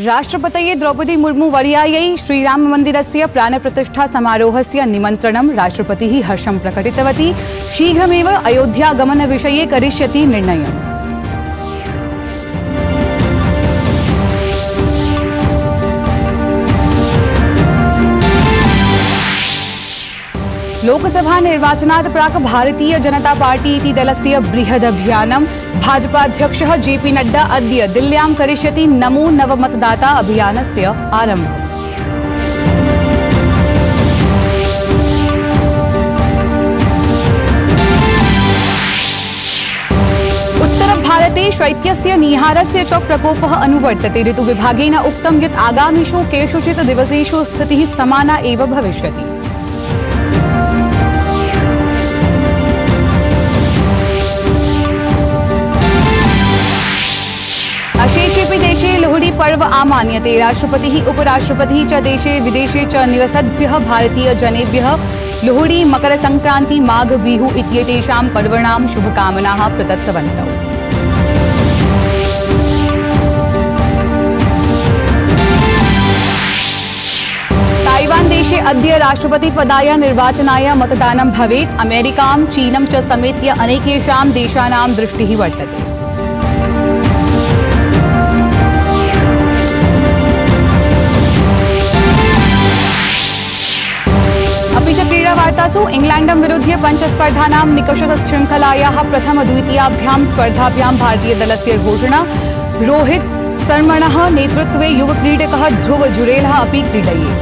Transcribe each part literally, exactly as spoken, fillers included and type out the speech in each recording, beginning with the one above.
राष्ट्रपतये द्रौपदी मुर्मू वर्यायै श्रीराममन्दिरस्य प्राणप्रतिष्ठा समारोहस्य निमन्त्रणं राष्ट्रपतिः हर्षं प्रकटितवती। शीघ्रमेव अयोध्यागमनविषये करिष्यति निर्णयम्। लोकसभा निर्वाचनात् प्राक् भारतीय जनता पार्टी इति दलस्य बृहदभियानं भाजपाध्यक्षः जेपी नड्डा अद्य दिल्ल्यां करिष्यति। नमो नवमतदाता अभियानस्य आरम्भम्। उत्तरभारते शैत्यस्य निहारस्य च प्रकोपः अनुवर्तते। ऋतुविभागेन उक्तं यत् आगामिषु केषुचित् दिवसेषु स्थितिः समाना एव भविष्यति। अशेषेऽपि देशे लोहड़ी पर्व आमान्यते। राष्ट्रपतिः उपराष्ट्रपतिः च देशे विदेशे च निवसद्भ्यः भारतीयजनेभ्यः लोहड़ी मकरसंक्रांति माघ बिहु इत्येतेषां पर्वणां शुभकामनाः प्रदत्तवन्तौ। ताइवान देशे अद्य राष्ट्रपतिपदाय निर्वाचनाय मतदानं भवेत्। अमेरिकां चीनं च समेत्य अनेकेषां देशानां दृष्टिः वर्तते। अपि च क्रीडावार्तासु इंग्लैंडं विरुध्य पञ्चस्पर्धानां निकषशृङ्खलायाः प्रथम-द्वितीयाभ्यां स्पर्धाभ्यां भारतीयदलस्य घोषणा। रोहित शर्मणः नेतृत्वे युवक्रीडकः ध्रुव जुरेलः अपि क्रीडयेत्।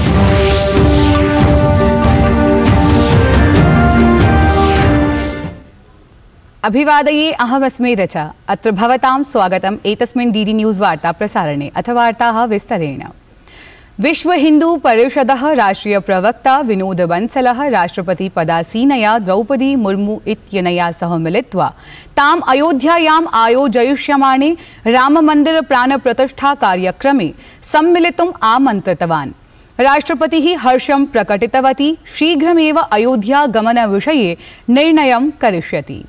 अभिवादये, अहमस्मि रचा। अत्र भवतां स्वागतम् एतस्मिन् डीडी न्यूज़ वार्ता प्रसारणे। अथ वार्ताः विस्तरेण। विश्व हिंदू परिषदः राष्ट्रीय प्रवक्ता विनोद बंसलः राष्ट्रपतिपदासीनया द्रौपदी मुर्मू इत्यनया सह मिलित्वा ताम् अयोध्यायाम् आयोजयिष्यमाणे राममन्दिर प्राणप्रतिष्ठा कार्यक्रमे सम्मिलितुम् आमन्त्रितवान्। राष्ट्रपतिः हर्षं प्रकटितवती। शीघ्रमेव अयोध्यागमनविषये निर्णयं करिष्यति।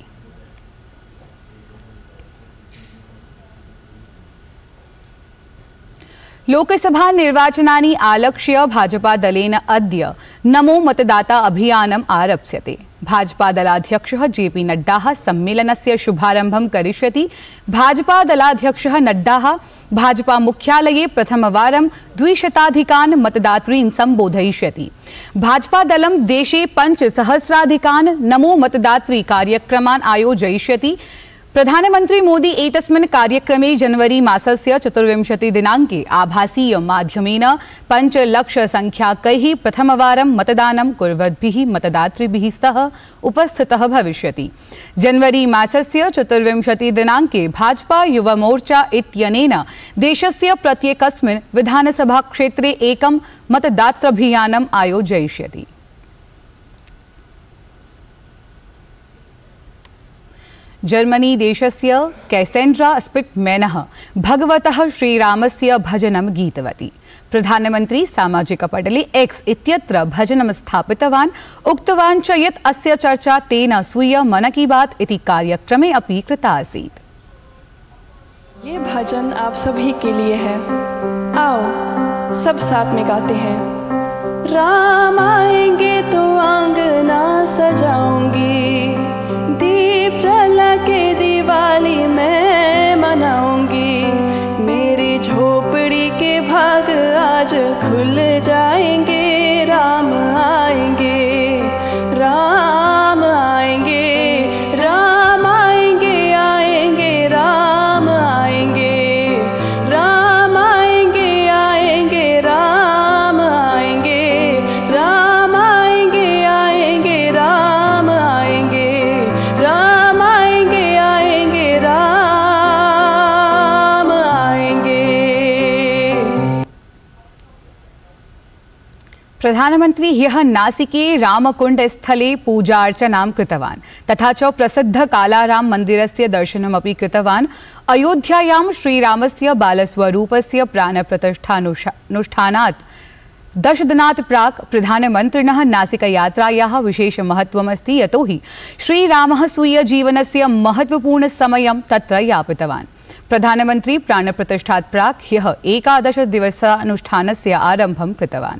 लोकसभा निर्वाचनानि आलक्ष्य भाजपा दलेन अद्य नमो मतदाता अभियानम् आरप्स्यते। भाजपा दलाध्यक्षः जेपी नड्डा सम्मेलनस्य शुभारम्भं करिष्यति। भाजपा दलाध्यक्षः नड्डा भाजपा मुख्यालये प्रथमवारं द्विशताधिकान् मतदातॄन् सम्बोधयिष्यति। भाजपा दलं देशे पञ्चसहस्राधिकान् नमो मतदातृ कार्यक्रमान् आयोजयिष्यति। प्रधानमंत्री मोदी एतस्मिन् कार्यक्रमे जनवरी मासस्य चतुर्विंशति दिनाङ्के आभासीय माध्यमेन पञ्चलक्ष संख्याकैः प्रथमवारं मतदानं कुर्वद्भिः मतदातृभिः सह उपस्थितः भविष्यति। जनवरी मासस्य चतुर्विंशति दिनाङ्के भाजपा युवमोर्चा इत्यनेन देशस्य प्रत्येकस्मिन् विधानसभा क्षेत्रे एकं मतदात्राभियानम् आयोजयिष्यति। जर्मनी देशस्य कैसेंड्रा स्पिट्मैनः भगवतः श्रीरामस्य भजनं गीतवती। प्रधानमंत्री सामाजिकपटले एक्स इत्यत्र भजनं स्थापितवान्। उक्तवान् च यत् अस्य चर्चा तेन स्वीय मन की बात इति कार्यक्रमे अपि कृता आसीत्। ये भजन आप सभी के लिए है, आओ सब साथ में गाते हैं। राम आएंगे तो आंगना सजाऊंगी, दीप जला के दिवाली मैं मनाऊंगी। मेरी झोपड़ी के भाग आज खुल जाएंगे। राम आएंगे, राम आएंगे, राम आएंगे, आएंगे राम आएंगे, राम आएंगे, आएंगे राम आएंगे, राम आएंगे, आएंगे राम आएंगे, राम आएंगे, आएंगे राम आएंगे। प्रधानमंत्री ह्यः नासिके रामकुंड स्थले पूजा अर्चनां कृतवान्। तथा च प्रसिद्ध कालाराम मन्दिरस्य दर्शनमपि कृतवान्। अयोध्यायां श्रीरामस्य बालस्वरूपस्य प्राणप्रतिष्ठानुष्ठानात् दशदिनात् प्राक् प्रधानमन्त्रिणः नासिकयात्रायाः विशेषमहत्त्वमस्ति। यतोहि श्रीरामः स्वीयजीवनस्य महत्त्वपूर्णसमयं तत्र यापितवान्। प्रधानमन्त्री प्राणप्रतिष्ठात् प्राक् ह्यः एकादश दिवसानुष्ठानस्य आरम्भं कृतवान्।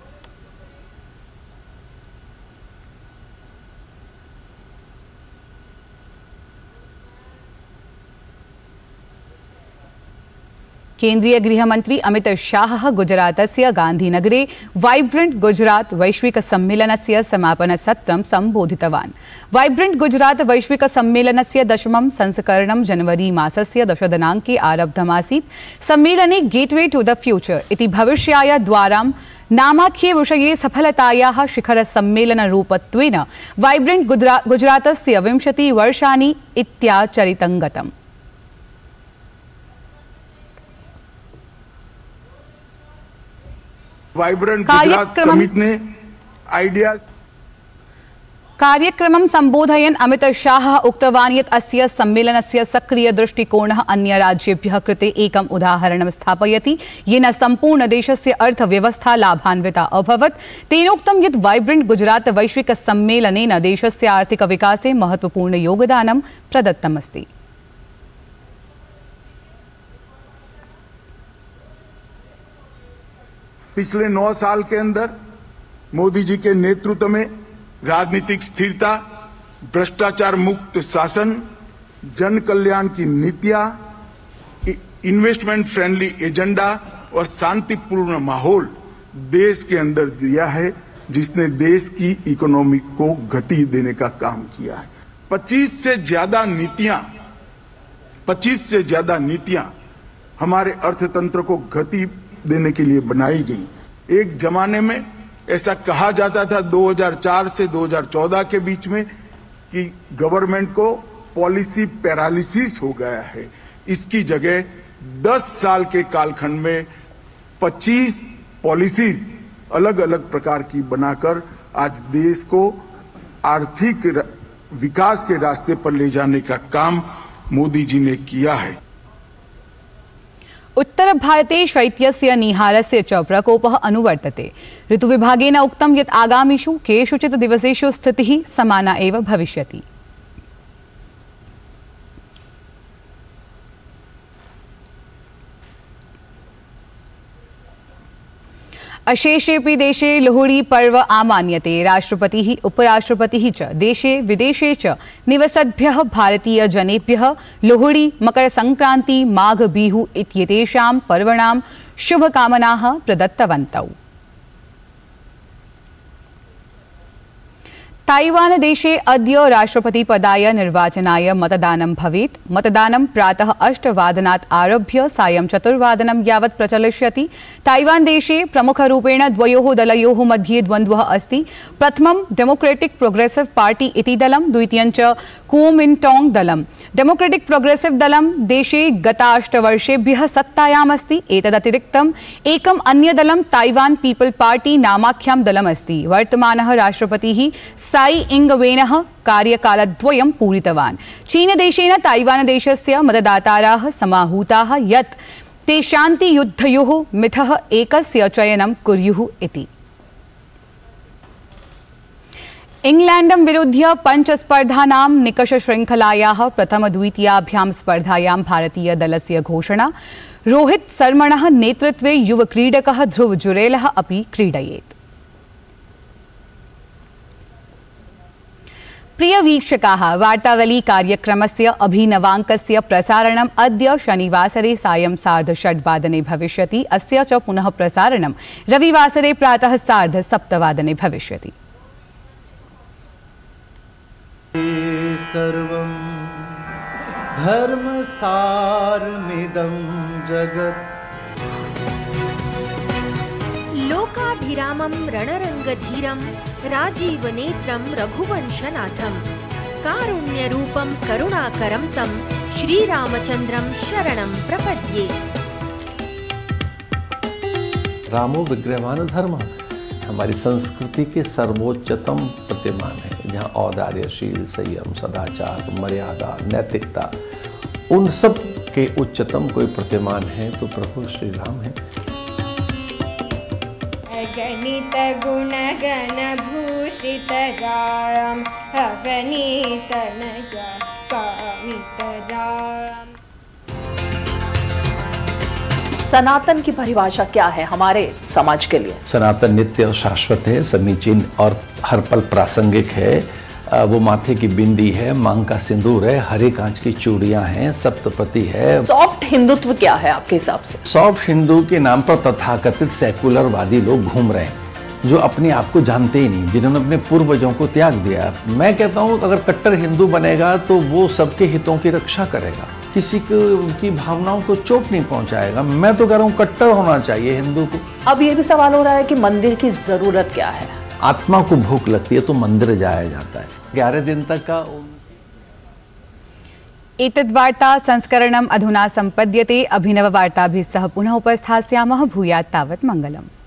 केन्द्रीय गृहमन्त्री अमित शाह गुजरातस्य गान्धीनगरे वाइब्रेंट गुजरात वैश्विक सम्मेलनस्य समापन सत्रं सम्बोधितवान्। वाइब्रेंट गुजरात वैश्विक सम्मेलनस्य दशमं संस्करणं जनवरी मासस्य दशदिनाङ्के आरब्धमासीत्। सम्मेलने गेटवे टू द फ्यूचर इति भविष्याय द्वारां नामाख्ये विषये सफलतायाः शिखर सम्मेलनरूपत्वेन वाइब्रेंट गुजरातस्य विंशति वर्षाणि इत्याचरितं गतम्। वाइब्रेंट गुजरात समिट ने आइडिया कार्यक्रमं सम्बोधयन् अमित शाह उक्तवान् यत् अस्य सम्मेलनस्य सक्रिय दृष्टिकोणः अन्य राज्येभ्यः कृते एकम् उदाहरणं स्थापयति येन सम्पूर्ण देशस्य अर्थव्यवस्था लाभान्विता अभवत्। तेनोक्तं यत् वाइब्रेंट गुजरात वैश्विक सम्मेलनेन देशस्य आर्थिक विकासे महत्वपूर्ण योगदानं प्रदत्तमस्ति। पिछले नौ साल के अंदर मोदी जी के नेतृत्व में राजनीतिक स्थिरता, भ्रष्टाचार मुक्त शासन, जन कल्याण की नीतियां, इन्वेस्टमेंट फ्रेंडली एजेंडा और शांतिपूर्ण माहौल देश के अंदर दिया है, जिसने देश की इकोनॉमी को गति देने का काम किया है। पच्चीस से ज्यादा नीतियां पच्चीस से ज्यादा नीतियां हमारे अर्थतंत्र को गति देने के लिए बनाई गई। एक जमाने में ऐसा कहा जाता था दो हज़ार चार से दो हज़ार चौदह के बीच में कि गवर्नमेंट को पॉलिसी पैरालिसिस हो गया है। इसकी जगह दस साल के कालखंड में पच्चीस पॉलिसीज अलग अलग प्रकार की बनाकर आज देश को आर्थिक विकास के रास्ते पर ले जाने का काम मोदी जी ने किया है। उत्तर भारते शैत्यस्य निहारस्य च प्रकोपः अनुवर्तते। ऋतुविभागेन उक्तं यत् आगामिषु केषुचित् दिवसेषु स्थितिः समाना एव भविष्यति। अशेषेऽपि देशे लोहड़ी पर्व आमान्यते। राष्ट्रपतिः उपराष्ट्रपतिः च देशे विदेशे च निवसद्भ्यः भारतीय जनेभ्यः लोहड़ी, मकर संक्रांति, माघ बिहु इत्येतेषां पर्वणां शुभकामनाः प्रदत्तवन्तौ। ताइवान देशे अद्य राष्ट्रपतिपदाय निर्वाचनाय मतदानं भवेत्। मतदानं प्रातः अष्टवादनात् आरभ्य सायं चतुर्वादनं यावत् प्रचलिष्यति। ताइवान देशे प्रमुखरूपेण द्वयोः दलयोः मध्ये द्वन्द्वः अस्ति। प्रथमं डेमोक्रेटिक प्रोग्रेसिव पार्टी इति दलं, द्वितीयं च कुओमिन्टांग दलं। डेमोक्रेटिक प्रोग्रेसिव दलं देशे गताष्टवर्षेभ्यः सत्तायाम् अस्ति। एतदतिरिक्तम् एकम् अन्यदलं ताइवान पीपल पार्टी नामाख्यं दलमस्ति। वर्तमानः राष्ट्रपतिः साई इंगवेनः कार्यकालद्वयं पूरितवान्। चीनदेशेन ताइवानदेशस्य मतदाताराः समाहूताः यत् ते शान्तियुद्धयोः मिथः एकस्य चयनं कुर्युः इति। इंग्लैंडं विरुध्य पञ्चस्पर्धानां निकषशृङ्खलायाः प्रथम-द्वितीयाभ्यां स्पर्धायां भारतीय दलस्य घोषणा। रोहित शर्मणः नेतृत्वे युवक्रीडकः ध्रुव जुरेलः अपि क्रीडयेत्। प्रिय वीक्षकाः, वार्तावली कार्यक्रमस्य अभिनवाङ्कस्य प्रसारणम् अद्य शनिवासरे सायं सार्धषड्वादने भविष्यति। अस्य च पुनः प्रसारणं रविवासरे प्रातः सार्धसप्तवादने भविष्यति। सर्वं धर्मसारमिदं जगत् लोकाभिरामं रणरङ्गधीरं राजीवनेत्रं रघुवंशनाथं कारुण्यरूपं करुणाकरं तं श्रीरामचन्द्रं शरणं प्रपद्ये। रामो विग्रहवान धर्म हमारी संस्कृति के सर्वोच्चतम प्रतिमान है, जहाँ औदार्यशील, संयम, सदाचार, मर्यादा, नैतिकता, उन सब के उच्चतम कोई प्रतिमान है तो प्रभु श्री राम है। गणित गुण गण भूषित राम, अवनीत नया कामित राम। सनातन की परिभाषा क्या है हमारे समाज के लिए? सनातन नित्य और शाश्वत है, समीचीन और हर पल प्रासंगिक है। वो माथे की बिंदी है, मांग का सिंदूर है, हरे कांच की चूड़ियां हैं, सप्तपति है। सॉफ्ट हिंदुत्व क्या है आपके हिसाब से? सॉफ्ट हिंदू के नाम पर तथाकथित सेकुलरवादी लोग घूम रहे हैं, जो अपने आप को जानते ही नहीं, जिन्होंने अपने पूर्वजों को त्याग दिया। मैं कहता हूँ अगर कट्टर हिंदू बनेगा तो वो सबके हितों की रक्षा करेगा, किसी को उनकी भावनाओं को चोट नहीं पहुंचाएगा। मैं तो कह रहा हूँ कट्टर होना चाहिए हिंदू को। अब ये भी सवाल हो रहा है कि मंदिर की जरूरत क्या है? आत्मा को भूख लगती है तो मंदिर जाया जाता है। ग्यारह दिन तक का एतद्वार्ता संस्करणम् अधुना सम्पद्यते। अभिनववार्ताभिः सह पुनः उपस्थास्यामः। भूयात् तावत् मङ्गलम्।